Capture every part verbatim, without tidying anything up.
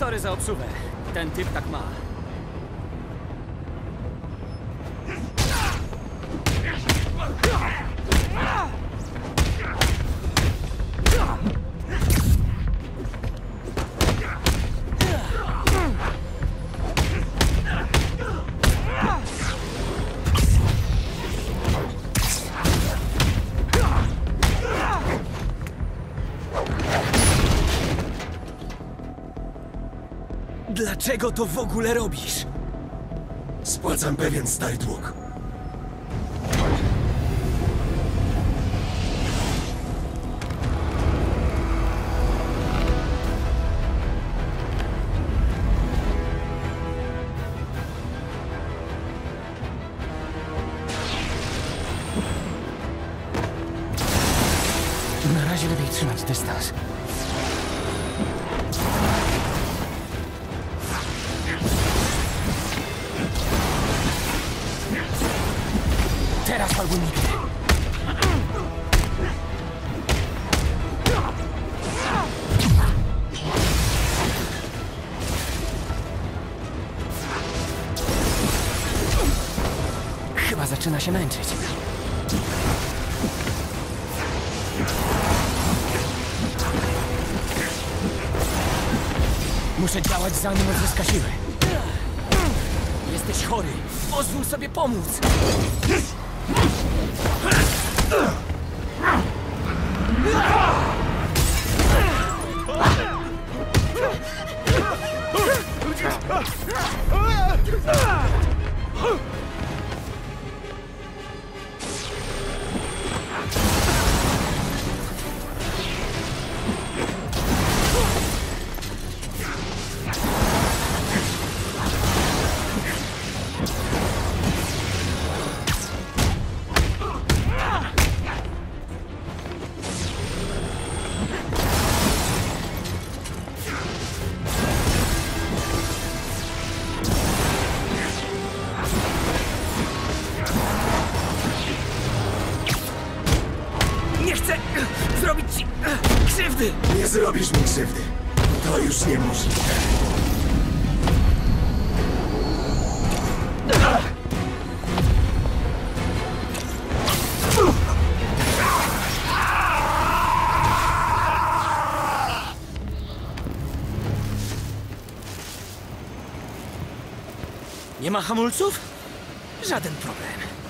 Sorry za obsługę. Ten typ tak ma. Dlaczego to w ogóle robisz? Spłacam pewien stary dług. Na razie lepiej trzymać dystans. Teraz albo nigdy. Chyba zaczyna się męczyć. Muszę działać, zanim odzyska siły. Jesteś chory. Pozwól sobie pomóc. Zrobić ci krzywdy! Nie zrobisz mi krzywdy. To już niemożliwe. Nie ma hamulców? Żaden problem.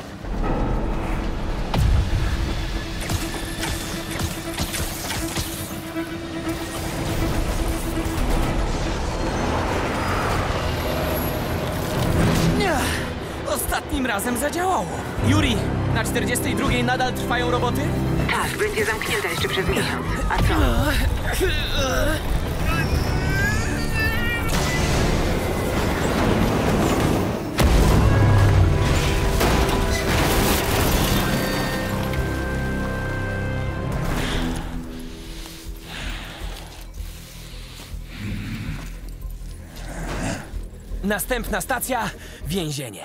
Ostatnim razem zadziałało. Yuri, na czterdziestej drugiej nadal trwają roboty? Tak, będzie zamknięta jeszcze przez miesiąc. A co? Następna stacja — więzienie.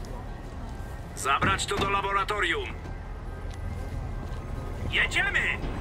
Zabrać to do laboratorium. Jedziemy!